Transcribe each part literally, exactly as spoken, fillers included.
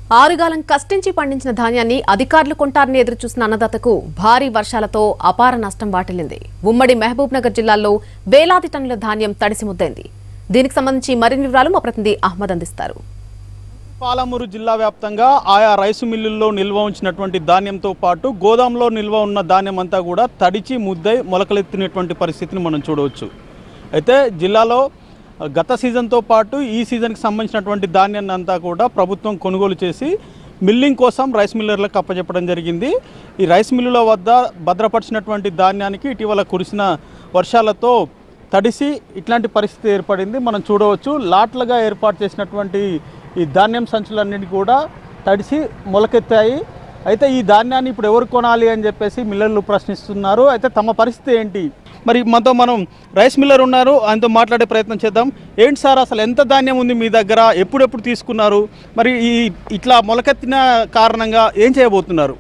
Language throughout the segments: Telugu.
ఆరుగాలం కష్టించి పండించిన ధాన్యాన్ని అధికారులు కొంటారని ఎదురుచూసిన అన్నదాతకు భారీ వర్షాలతో అపార నష్టం వాటిల్లింది. ఉమ్మడి మహబూబ్ నగర్ జిల్లాలో వేలాది టన్నుల ధాన్యం తడిసి ముద్దైంది. దీనికి సంబంధించి మరిన్ని వివరాలు మా ప్రతినిధి అహ్మద్ అందిస్తారు. పాలమూరు జిల్లా వ్యాప్తంగా ఆయా రైసు మిల్లుల్లో నిల్వ ఉంచినటువంటి ధాన్యంతో పాటు గోదాంలో నిల్వ ఉన్న ధాన్యం అంతా కూడా తడిచి ముద్దై మొలకలెత్తినటువంటి పరిస్థితిని మనం చూడవచ్చు. అయితే జిల్లాలో గత సీజన్తో పాటు ఈ సీజన్కి సంబంధించినటువంటి ధాన్యాన్ని అంతా కూడా ప్రభుత్వం కొనుగోలు చేసి మిల్లింగ్ కోసం రైస్ మిల్లర్లకు అప్పచెప్పడం జరిగింది. ఈ రైస్ మిల్లుల వద్ద భద్రపరిచినటువంటి ధాన్యానికి ఇటీవల కురిసిన వర్షాలతో తడిసి ఇట్లాంటి పరిస్థితి ఏర్పడింది. మనం చూడవచ్చు లాట్లుగా ఏర్పాటు చేసినటువంటి ఈ ధాన్యం సంచులన్నింటి కూడా తడిసి మొలకెత్తాయి. అయితే ఈ ధాన్యాన్ని ఇప్పుడు ఎవరు కొనాలి అని చెప్పేసి మిల్లర్లు ప్రశ్నిస్తున్నారు. అయితే తమ పరిస్థితి ఏంటి? మరి మనతో మనం రైస్ మిల్లర్ ఉన్నారు, ఆయనతో మాట్లాడే ప్రయత్నం చేద్దాం. ఏంటి సార్, అసలు ఎంత ధాన్యం ఉంది మీ దగ్గర, ఎప్పుడెప్పుడు తీసుకున్నారు, మరి ఈ ఇట్లా మొలకెత్తిన కారణంగా ఏం చేయబోతున్నారు?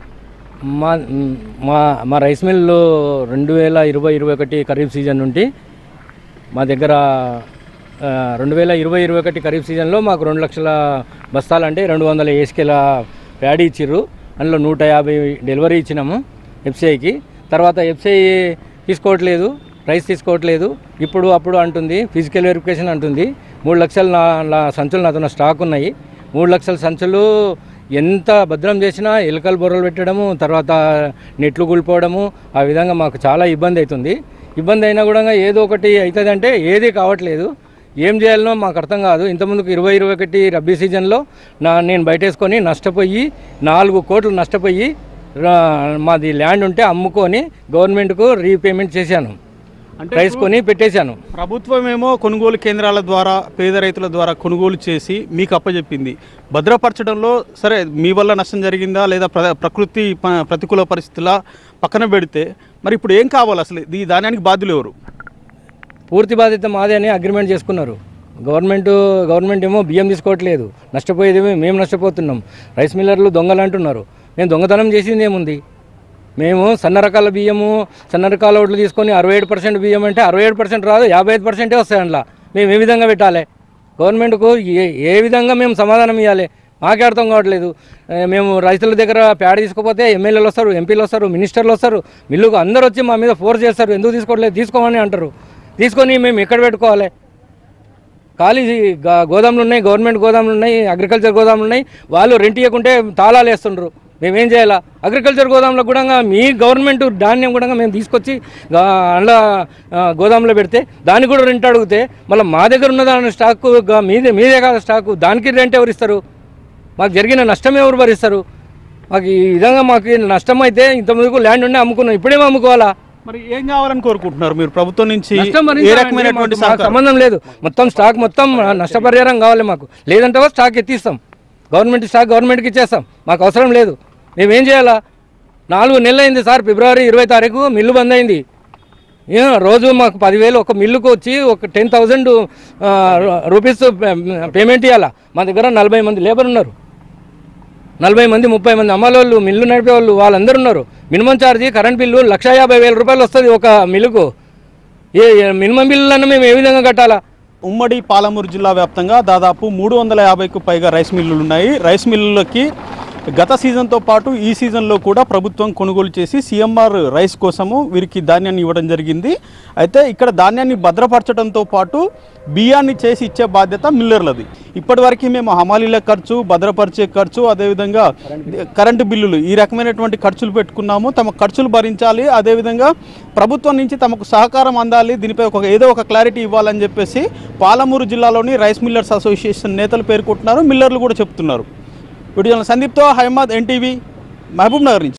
మా మా మా రైస్ మిల్లు రెండు వేల ఇరవై ఇరవై ఒకటి ఖరీఫ్ సీజన్ నుండి మా దగ్గర రెండు వేల ఇరవై ఇరవై ఒకటి ఖరీఫ్ సీజన్లో మాకు రెండు లక్షల బస్తాలు అంటే రెండు వందల ఏసుకెల ప్యాడీ ఇచ్చిర్రు. అందులో నూట యాభై డెలివరీ ఇచ్చినాము ఎఫ్సిఐకి. తర్వాత ఎఫ్సిఐ తీసుకోవట్లేదు, రైస్ తీసుకోవట్లేదు. ఇప్పుడు అప్పుడు అంటుంది, ఫిజికల్ వెరిఫికేషన్ అంటుంది. మూడు లక్షల నా సంచులు నాతో స్టాక్ ఉన్నాయి. మూడు లక్షల సంచులు ఎంత భద్రం చేసినా ఎలుకలు బొర్రలు పెట్టడము, తర్వాత నెట్లు కూలిపోవడము, ఆ విధంగా మాకు చాలా ఇబ్బంది అవుతుంది. ఇబ్బంది అయినా కూడా ఏదో ఒకటి అవుతుందంటే ఏది కావట్లేదు. ఏం చేయాలనో మాకు అర్థం కాదు. ఇంతకుముందుకు ఇరవై ఇరవై ఒకటి రబ్బీ సీజన్లో నా నేను బయటేసుకొని నష్టపోయి నాలుగు కోట్లు నష్టపోయి మాది ల్యాండ్ ఉంటే అమ్ముకొని గవర్నమెంట్కు రీపేమెంట్ చేశాను, అంటే రైస్ కొని పెట్టేశాను. ప్రభుత్వం ఏమో కొనుగోలు కేంద్రాల ద్వారా పేద రైతుల ద్వారా కొనుగోలు చేసి మీకు అప్పచెప్పింది. భద్రపరచడంలో సరే మీ వల్ల నష్టం జరిగిందా లేదా ప్రకృతి ప్రతికూల పరిస్థితుల పక్కన పెడితే మరి ఇప్పుడు ఏం కావాలి? అసలు ఈ ధాన్యానికి బాధ్యులు ఎవరు? పూర్తి బాధ్యత మాదే అని అగ్రిమెంట్ చేసుకున్నారు. గవర్నమెంట్ గవర్నమెంట్ ఏమో బియ్యం తీసుకోవట్లేదు, నష్టపోయేది మేము నష్టపోతున్నాం. రైస్ మిల్లర్లు దొంగలు అంటున్నారు. మేము దొంగతనం చేసింది ఏముంది? మేము సన్న రకాల బియ్యము సన్న రకాల ఓట్లు తీసుకొని అరవై ఏడు పర్సెంట్ బియ్యం అంటే అరవై ఏడు పర్సెంట్ రాదు, యాభై ఐదు పర్సెంటే వస్తాయి. అందులో మేము ఏ విధంగా పెట్టాలి? గవర్నమెంట్కు ఏ ఏ విధంగా మేము సమాధానం ఇవ్వాలి? మాకే అర్థం కావట్లేదు. మేము రైతుల దగ్గర ప్యాడ తీసుకోపోతే ఎమ్మెల్యేలు వస్తారు, ఎంపీలు వస్తారు, మినిస్టర్లు వస్తారు, మిల్లుకు అందరూ వచ్చి మా మీద ఫోర్స్ చేస్తారు. ఎందుకు తీసుకోవట్లేదు, తీసుకోమని అంటారు. తీసుకొని మేము ఎక్కడ పెట్టుకోవాలి? ఖాళీ గోదాములు ఉన్నాయి, గవర్నమెంట్ గోదాములు ఉన్నాయి, అగ్రికల్చర్ గోదాములు ఉన్నాయి. వాళ్ళు రెంట్ ఇవ్వకుంటే తాళాలు వేస్తుండ్రు. మేమేం చేయాలా? అగ్రికల్చర్ గోదాంలో కూడా మీ గవర్నమెంట్ ధాన్యం కూడా మేము తీసుకొచ్చి అందులో గోదాంలో పెడితే దానికి కూడా రెంట్ అడిగితే మళ్ళీ మా దగ్గర ఉన్న దాని స్టాక్ మీదే మీదే కాదు స్టాకు, దానికి రెంట్ ఎవరు ఇస్తారు? మాకు జరిగిన నష్టం ఎవరు భరిస్తారు? మాకు ఈ విధంగా మాకు నష్టం అయితే ఇంతమందికి ల్యాండ్ ఉండే అమ్ముకున్నాం, ఇప్పుడేమో అమ్ముకోవాలా? మరి ఏం కావాలని కోరుకుంటున్నారు మీరు ప్రభుత్వం నుంచి? సంబంధం లేదు, మొత్తం స్టాక్ మొత్తం నష్టపరిహారం కావాలి మాకు. లేదంటే స్టాక్ ఎత్తిస్తాం, గవర్నమెంట్ స్టాక్ గవర్నమెంట్కి ఇచ్చేస్తాం. మాకు అవసరం లేదు. మేమేం చేయాలా? నాలుగు నెలలు అయింది సార్. ఫిబ్రవరి ఇరవై తారీఖు మిల్లు బంద్ అయింది. రోజు మాకు పదివేలు ఒక మిల్లుకు వచ్చి ఒక టెన్ థౌజండ్ రూపీస్ పేమెంట్ ఇవ్వాలా. మా దగ్గర నలభై మంది లేబర్ ఉన్నారు, నలభై మంది ముప్పై మంది అమ్మాలోళ్ళు, మిల్లు నడిపే వాళ్ళు, వాళ్ళందరూ ఉన్నారు. Minimum charge current bill lakh యాభై వేల రూపాయలు వస్తుంది ఒక మిల్లుకు. ఏ మినిమం బిల్లులన్నా మేము ఏ విధంగా కట్టాలా? ఉమ్మడి పాలమూరు జిల్లా వ్యాప్తంగా దాదాపు మూడు వందల యాభైకు పైగా రైస్ మిల్లులు ఉన్నాయి. రైస్ మిల్లులకి గత సీజన్తో పాటు ఈ సీజన్లో కూడా ప్రభుత్వం కొనుగోలు చేసి సీఎంఆర్ రైస్ కోసము వీరికి ధాన్యాన్ని ఇవ్వడం జరిగింది. అయితే ఇక్కడ ధాన్యాన్ని భద్రపరచడంతో పాటు బియ్యాన్ని చేసి ఇచ్చే బాధ్యత మిల్లర్లది. ఇప్పటివరకు మేము హమాలీల ఖర్చు, భద్రపరిచే ఖర్చు, అదేవిధంగా కరెంటు బిల్లులు, ఈ రకమైనటువంటి ఖర్చులు పెట్టుకున్నాము. తమ ఖర్చులు భరించాలి, అదేవిధంగా ప్రభుత్వం నుంచి తమకు సహకారం అందాలి, దీనిపై ఒక ఏదో ఒక క్లారిటీ ఇవ్వాలని చెప్పేసి పాలమూరు జిల్లాలోని రైస్ మిల్లర్స్ అసోసియేషన్ నేతలు పేర్కొంటున్నారు, మిల్లర్లు కూడా చెప్తున్నారు. వీడియో సందీప్తో అహ్మద్, ఎన్టీవీ, మహబూబ్ నగర్ నుంచి.